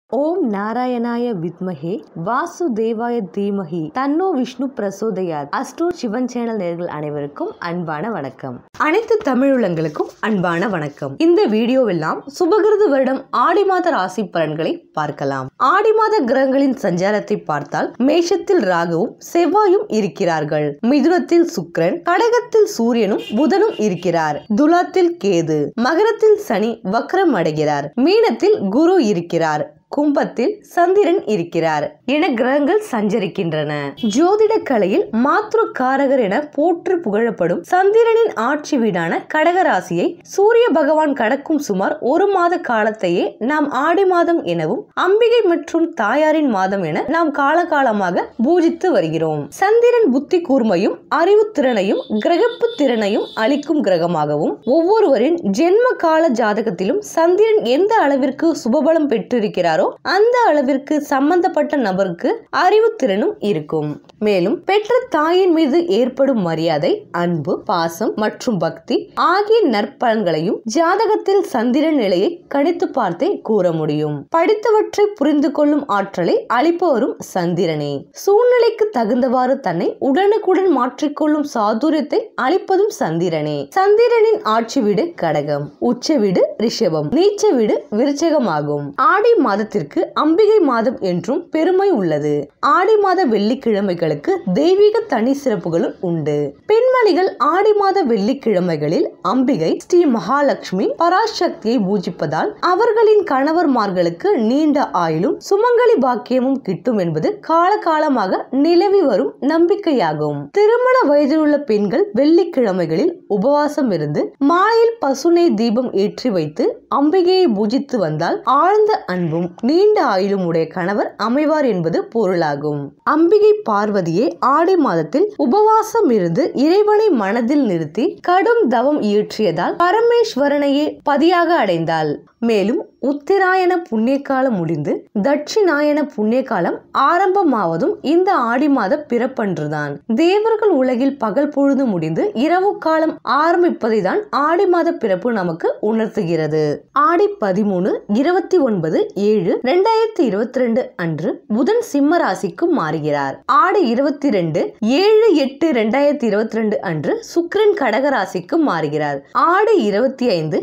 ஓம் நாராயணாய வித்மஹே வாசுதேவாய தீமஹி தன்னோ விஷ்ணு பிரசோதயாத். அஸ்ட்ரோ சிவன் சேனல் நேயர்கள் அனைவருக்கும் அன்பான வணக்கம். அனைத்து தமிழுலங்களுக்கும் அன்பான வணக்கம். இந்த வீடியோவெல்லாம் சுபகிருது வருடம் ஆடி மாத ராசி பலன்களை பார்க்கலாம். ஆடி மாத கிரகங்களின் சஞ்சாரத்தை பார்த்தால் மேஷத்தில் ராகுவும் செவ்வாயும் இருக்கிறார்கள். மிதுனத்தில் சுக்கிரன், கடகத்தில் சூரியனும் புதனும் இருக்கிறார். துலாத்தில் கேது, மகரத்தில் சனி வக்ரம் அடைகிறார். மீனத்தில் குரு இருக்கிறார். கும்பத்தில் சந்திரன் இருக்கிறார் என கிரகங்கள் சஞ்சரிக்கின்றன. ஜோதிட கலையில் மாத்ரு காரகர் என போற்று புகழப்படும் சந்திரனின் ஆட்சி வீடான கடகராசியை சூரிய பகவான் கடக்கும் சுமார் ஒரு மாத காலத்தையே நாம் ஆடி மாதம் எனவும் அம்பிகை மற்றும் தாயாரின் மாதம் என நாம் காலகாலமாக பூஜித்து வருகிறோம். சந்திரன் புத்தி கூர்மையும் அறிவு திறனையும் கிரகப்பு திறனையும் அளிக்கும் கிரகமாகவும் ஒவ்வொருவரின் ஜென்ம கால ஜாதகத்திலும் சந்திரன் எந்த அளவிற்கு சுபபலம் பெற்றிருக்கிறார் அந்த அளவிற்கு சம்பந்தப்பட்ட நபருக்கு அறிவு திறனும் இருக்கும். மேலும் பெற்ற தாயின் மீது ஏற்படும் மரியாதை, அன்பு, பாசம் மற்றும் பக்தி ஆகிய நற்பலன்களையும் ஜாதகத்தில் சந்திரன் நிலையை கணித்து பார்த்தே கூற முடியும். படித்தவற்றை புரிந்து கொள்ளும் ஆற்றலை அளிப்பவரும் சந்திரனே. சூழ்நிலைக்கு தகுந்தவாறு தன்னை உடனுக்குடன் மாற்றிக்கொள்ளும் சாதுரியத்தை அளிப்பதும் சந்திரனே. சந்திரனின் ஆட்சி வீடு கடகம், உச்ச வீடு ரிஷபம், நீச்ச வீடு விருச்சகம் ஆகும். ஆடி மாதத்திற்கு அம்பிகை மாதம் என்றும் பெருமை உள்ளது. ஆடி மாத வெள்ளிக்கிழமைகளுக்கு தெய்வீக தனி சிறப்புகளும் உண்டு. பெண்மணிகள் ஆடி மாத வெள்ளிக்கிழமைகளில் அம்பிகை ஸ்ரீ மகாலட்சுமி பராசக்தியை பூஜிப்பதால் அவர்களின் கணவர்மார்களுக்கு நீண்ட ஆயுளும் சுமங்கலி பாக்கியமும் கிட்டும் என்பது காலகாலமாக நிலவி வரும் நம்பிக்கையாகும். திருமண வயதில் உள்ள பெண்கள் வெள்ளிக்கிழமைகளில் உபவாசம் இருந்து மாலையில் பசுனை தீபம் ஏற்றி வைத்து அம்பிகையை பூஜித்து வந்தால் ஆழ்ந்த அன்பும் நீண்ட ஆயுளும் உடைய கணவர் அமைவார் என்பது பொருளாகும். அம்பிகை பார்வதியே ஆடி மாதத்தில் உபவாசம் இருந்து இறைவனை மனதில் நிறுத்தி கடும் தவம் இயற்றியதால் பரமேஸ்வரனையே பதியாக அடைந்தாள். மேலும் உத்திராயண புண்ணிய காலம் முடிந்து தட்சிணாயன புண்ணிய காலம் ஆரம்பமாவதும் இந்த ஆடி மாத பிறப்பன்றுதான். தேவர்கள் உலகில் பகல் பொழுது முடிந்து இரவு காலம் ஆரம்பிப்பதை தான் ஆடி மாத பிறப்பு நமக்கு உணர்த்துகிறது. ஆடி 13, 29/7/2022 அன்று புதன் சிம்ம ராசிக்கு மாறுகிறார். ஆடி 22/7/8/2022 அன்று சுக்கிரன் கடக ராசிக்கு மாறுகிறார். ஆடி 25,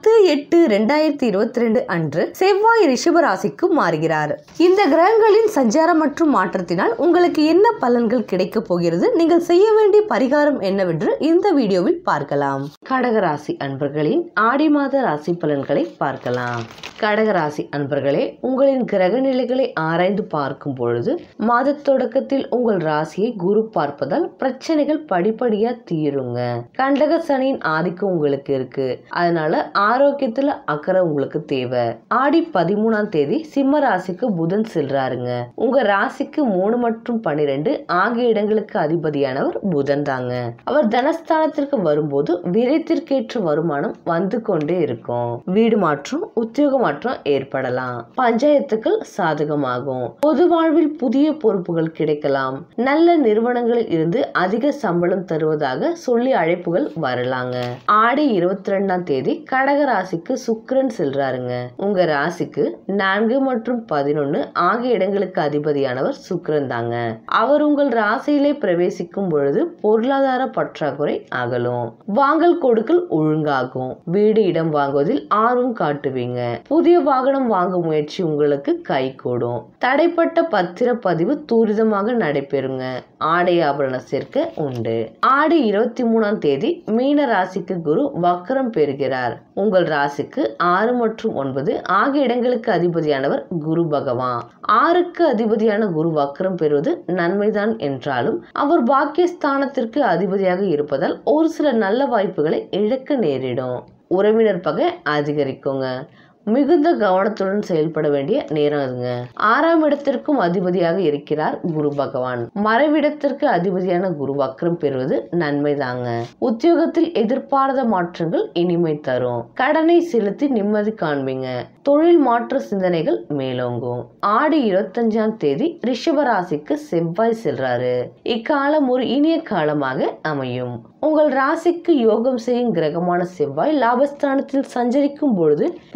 10/8/2022 அன்று செவ்வாய் ரிஷப ராசிக்கு மாறுகிறார். இந்த கிரகங்களின் சஞ்சாரம் மற்றும் மாற்றத்தினால் உங்களுக்கு என்ன பலன்கள் கிடைக்க போகிறது, நீங்கள் செய்ய வேண்டிய பரிகாரம் என்னவென்று இந்த வீடியோவில் பார்க்கலாம். கடகராசி அன்பர்களின் ஆடி மாத ராசி பலன்களை பார்க்கலாம். கடகராசி அன்பர்களே, உங்களின் கிரக நிலைகளை ஆராய்ந்து பார்க்கும் பொழுது மாத தொடக்கத்தில் உங்கள் ராசியை குரு பார்ப்பதால் பிரச்சனைகள் படிப்படியா தீருங்க. கண்டக சனியின் ஆதிக்கம் உங்களுக்கு இருக்கு, அதனால ஆரோக்கியத்துல அக்கறை உங்களுக்கு தேவை. ஆடி 13ஆம் தேதி சிம்ம ராசிக்கு புதன் செல்றாருங்க. உங்க ராசிக்கு 3 மற்றும் 12 ஆகிய இடங்களுக்கு அதிபதியானவர் புதன் தாங்க. அவர் தனஸ்தானத்திற்கு வரும்போது விரைத்திற்கேற்ற வருமானம் வந்து கொண்டே இருக்கும். வீடு மாற்றம், உத்தியோக மாற்றம் ஏற்படலாம். பஞ்சாயத்துக்கள் சாதகமாகும். பொது வாழ்வில் புதிய பொறுப்புகள் கிடைக்கலாம். நல்ல நிறுவனங்களில் இருந்து அதிக சம்பளம் தருவதாக சொல்லி அழைப்புகள் வரலாங்க. ஆடி 22ஆம் தேதி கடக ராசிக்கு சுக்கிரன் செல்றாருங்க. உங்க ராசிக்கு 4 மற்றும் 11 ஆகிய இடங்களுக்கு அதிபதியானவர் சுக்கிரன் தாங்க. அவர் உங்கள் ராசியிலே பிரவேசிக்கும் பொழுது பொருளாதார பற்றாக்குறை அகலும். வாங்கல் கொடுக்கல் ஒழுங்காகும். வீடு இடம் வாங்குவதில் ஆர்வம் காட்டுவீங்க. புதிய வாகனம் வாங்கும் முயற்சி உங்களுக்கு கை கூடும். தடைப்பட்ட பத்திர பதிவு துரிதமாக நடைபெறுங்க. ஆடை ஆபரண சேர்க்கை உண்டு. ஆடி 23ஆம் தேதி மீன ராசிக்கு குரு வக்ரம் பெறுகிறார். உங்கள் ராசிக்கு 6 மற்றும் 9 ஆகிய இடங்களுக்கு அதிபதியானவர் குரு பகவான். 6க்கு அதிபதியான குரு வக்ரம் பெறுவது நன்மைதான் என்றாலும் அவர் பாக்கியஸ்தானத்திற்கு அதிபதியாக இருப்பதால் ஒரு சில நல்ல வாய்ப்புகளை இழக்க நேரிடும். உறவினர் பகை அதிகரிக்குங்க. மிகுந்த கவனத்துடன் செயல்பட வேண்டிய நேரம் அதுங்க. 6ஆம் இடத்திற்கும் அதிபதியாக இருக்கிறார் குரு பகவான். மறைவிடத்திற்கு அதிபதியான குரு வக்ரம் பெறுவது நன்மைதாங்க. உத்தியோகத்தில் எதிர்பாராத மாற்றங்கள் இனிமை தரும். கடனை செலுத்தி நிம்மதி காண்பீங்க. தொழில் மாற்ற சிந்தனைகள் மேலோங்கும். ஆடி 25ஆம் தேதி ரிஷப ராசிக்கு செவ்வாய் செல்றாரு. இக்காலம் ஒரு இனிய காலமாக அமையும். உங்கள் ராசிக்கு யோகம் செய்யும் கிரகமான செவ்வாய் லாபஸ்தானத்தில் சஞ்சரிக்கும் பொழுது பொருளாதார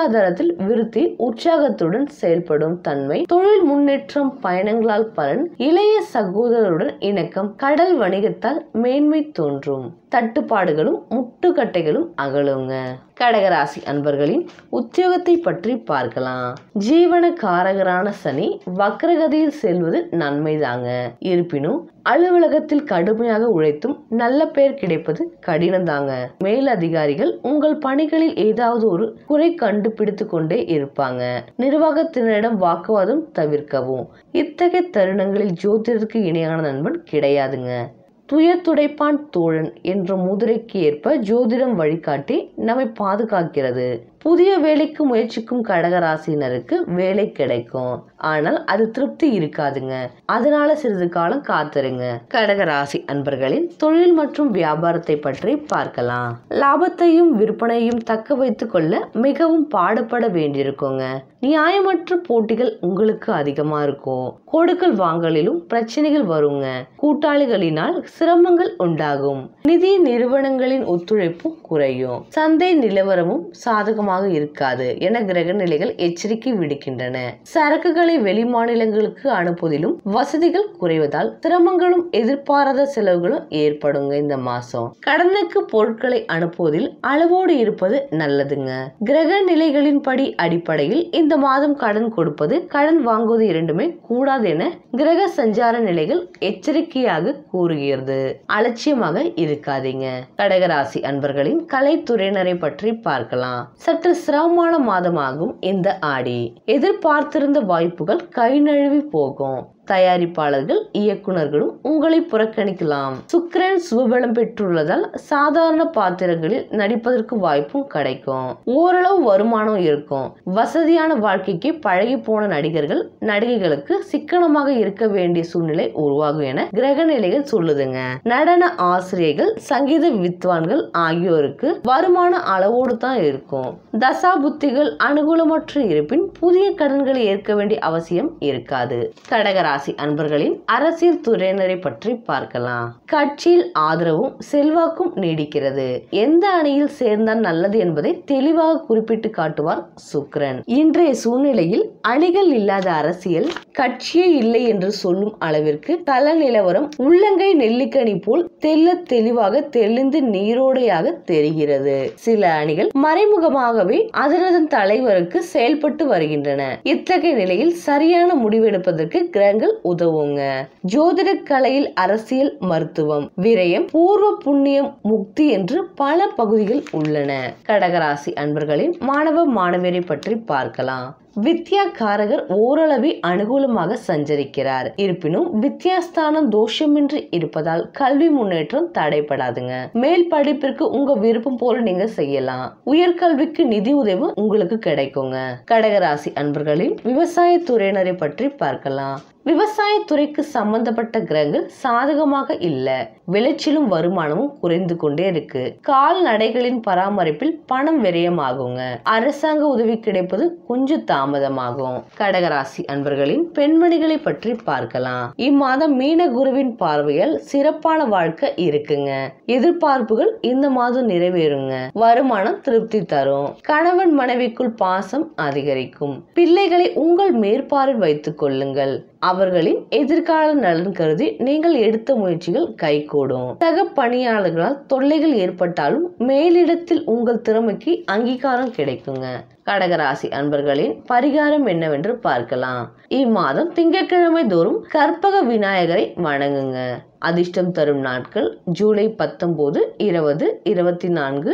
பொருளாதாரத்தில் விருத்தி, உற்சாகத்துடன் செயல்படும் தன்மை, தொழில் முன்னேற்றம், பயணங்களால் பலன், இளைய சகோதரருடன் இணக்கம், கடல் வணிகத்தால் மேன்மை தோன்றும், தட்டுப்பாடுகளும் முட்டுக்கட்டைகளும் அகலுங்க. கடகராசி அன்பர்களின் உத்தியோகத்தை பற்றி பார்க்கலாம். ஜீவன காரகரான சனி வக்ரகதியில் செல்வது நன்மைதாங்க. இருப்பினும் அலுவலகத்தில் கடுமையாக உழைத்தும் நல்ல பெயர் கிடைப்பது கடினம் தாங்க. மேல் அதிகாரிகள் உங்கள் பணிகளில் ஏதாவது ஒரு குறை கண்டுபிடித்து கொண்டே இருப்பாங்க. நிர்வாகத்தினரிடம் வாக்குவாதம் தவிர்க்கவும். இத்தகைய தருணங்களில் ஜோதிடருக்கு இணையான நண்பன் கிடையாதுங்க. துயத்துடைப்பான் தோழன் என்ற முதிரைக்கு ஏற்ப ஜோதிடம் வழிகாட்டி நம்மை பாதுகாக்கிறது. புதிய வேலைக்கு முயற்சிக்கும் கடகராசினருக்கு வேலை கிடைக்கும். ஆனால் அது திருப்தி இருக்காதுங்க. அதனால சிறிது காலம் காத்திருங்க. கடகராசி அன்பர்களின் தொழில் மற்றும் வியாபாரத்தை பற்றி பார்க்கலாம். லாபத்தையும் விற்பனையும் தக்க வைத்துக் கொள்ள மிகவும் பாடுபட வேண்டியிருக்குங்க. நியாயமற்ற போட்டிகள் உங்களுக்கு அதிகமா இருக்கும். கொடுக்கல் வாங்கலிலும் பிரச்சனைகள் வருங்க. கூட்டாளிகளினால் சிரமங்கள் உண்டாகும். நிதி நிறுவனங்களின் ஒத்துழைப்பும் குறையும். சந்தை நிலவரமும் சாதகமாக இருக்காது என கிரக நிலைகள் எச்சரிக்கை விடுக்கின்றன. சரக்குகளை வெளி மாநிலங்களுக்கு அனுப்புவதிலும் வசதிகள் குறைவதால் சிரமங்களும் எதிர்பாராத செலவுகளும் ஏற்படுங்க. இந்த மாசம் கடனுக்கு பொருட்களை அனுப்புவதில் அளவோடு இருப்பது நல்லதுங்க. கிரக நிலைகளின் படி அடிப்படையில் இந்த மாதம் கடன் கொடுப்பது, கடன் வாங்குவது இரண்டுமே கூடாது என கிரக சஞ்சார நிலைகள் எச்சரிக்கையாக கூறுகிறது. அலட்சியமாக இருக்காதீங்க. கடகராசி அன்பர்களின் கலைத்துறையினரை பற்றி பார்க்கலாம். சற்று சிரமமான மாதமாகும் இந்த ஆடி. எதிர்பார்த்திருந்த வாய்ப்புகள் கை நழுவி போகும். தயாரிப்பாளர்கள், இயக்குனர்களும் உங்களை புறக்கணிக்கலாம். சுக்கிரன் சுபபலம் பெற்றுள்ளதால் சாதாரண பாத்திரங்களில் நடிப்பதற்கு வாய்ப்பும் கிடைக்கும். ஓரளவு வருமானம் இருக்கும். வசதியான வாழ்க்கைக்கு பழகி போன நடிகர்கள், நடிகைகளுக்கு சிக்கனமாக இருக்க வேண்டிய சூழ்நிலை உருவாகும் என கிரக நிலைகள் சொல்லுதுங்க. நடன ஆசிரியர்கள், சங்கீத வித்வான்கள் ஆகியோருக்கு வருமான அளவோடு தான் இருக்கும். தசா புத்திகள் அனுகூலமற்ற இருப்பின் புதிய கடன்களை ஏற்க வேண்டிய அவசியம் இருக்காது. கடகராசி அன்பர்களின் அரசியல் துறையினரை பற்றி பார்க்கலாம். கட்சியில் ஆதரவும் செல்வாக்கும் நீடிக்கிறது. எந்த அணியில் சேர்ந்தால் நல்லது என்பதை தெளிவாக குறிப்பிட்டு காட்டுவார் சுக்கிரன். இன்றைய சூழ்நிலையில் அணிகள் இல்லாத அரசியல் கட்சியே இல்லை என்று சொல்லும் அளவிற்கு கள நிலவரம் உள்ளங்கை நெல்லிக்கனி போல் தெல்ல தெளிவாக தெளிந்து நீரோடையாக தெரிகிறது. சில அணிகள் மறைமுகமாகவே அதனதன் தலைவருக்கு செயல்பட்டு வருகின்றன. இத்தகைய நிலையில் சரியான முடிவெடுப்பதற்கு கிரகங்கள் உதவுங்க. ஜோதிட கலையில் அரசியல், மருத்துவம், விரயம், பூர்வ புண்ணியம், முக்தி என்று பல பகுதிகள் உள்ளன. கடகராசி அன்பர்களின் மாணவ மாணவியரை பற்றி பார்க்கலாம். வித்யாகாரகர் ஓரளவு அனுகூலமாக சஞ்சரிக்கிறார். இருப்பினும் வித்யாஸ்தானம் தோஷமின்றி இருப்பதால் கல்வி முன்னேற்றம் தடைபடாதுங்க. மேல் படிப்பிற்கு உங்க விருப்பம் போல நீங்க செய்யலாம். உயர்கல்விக்கு நிதி உதவி உங்களுக்கு கிடைக்குங்க. கடகராசி அன்பர்களின் விவசாய துறையினரை பற்றி பார்க்கலாம். விவசாயத்துறைக்கு சம்பந்தப்பட்ட கிரகங்கள் சாதகமாக இல்ல. விளைச்சலும் வருமானமும் குறைந்து கொண்டே இருக்கு. கால்நடைகளின் பராமரிப்பில் பணம் விரயமாகுங்க. அரசாங்க உதவி கிடைப்பது கொஞ்சம் தாமதமாகும். கடகராசி அன்பர்களின் பெண்மணிகளை பற்றி பார்க்கலாம். இம்மாதம் மீன குருவின் பார்வையால் சிறப்பான வாழ்க்கை இருக்குங்க. எதிர்பார்ப்புகள் இந்த மாதம் நிறைவேறுங்க. வருமானம் திருப்தி தரும். கணவன் மனைவிக்குள் பாசம் அதிகரிக்கும். பிள்ளைகளை உங்கள் மேற்பார்வையில் வைத்துக் கொள்ளுங்கள். அவர்களின் எதிர்கால நலன் கருதி நீங்கள் எடுத்த முயற்சிகள் கைகூடும். சக பணியாளர்களால் தொல்லைகள் ஏற்பட்டாலும் மேலிடத்தில் உங்கள் திறமைக்கு அங்கீகாரம் கிடைக்குங்க. கடகராசி அன்பர்களின் பரிகாரம் என்னவென்று பார்க்கலாம். இம்மாதம் திங்கட்கிழமை தோறும் கற்பக விநாயகரை வணங்குங்க. அதிர்ஷ்டம் தரும் நாட்கள் ஜூலை 19, 20, 24,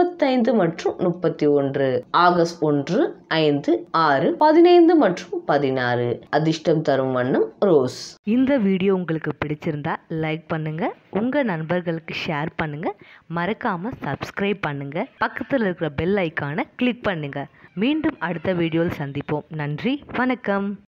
25 மற்றும் 31. ஆகஸ்ட் 1, 5, 6, 15 மற்றும் 16. அதிர்ஷ்டம் தரும் வண்ணம் ரோஸ். இந்த வீடியோ உங்களுக்கு பிடிச்சிருந்தா லைக் பண்ணுங்க, உங்க நண்பர்களுக்கு ஷேர் பண்ணுங்க, மறக்காம சப்ஸ்கிரைப் பண்ணுங்க, பக்கத்தில் இருக்கிற பெல் ஐக்கானை கிளிக் பண்ணுங்க. மீண்டும் அடுத்த வீடியோவில் சந்திப்போம். நன்றி, வணக்கம்.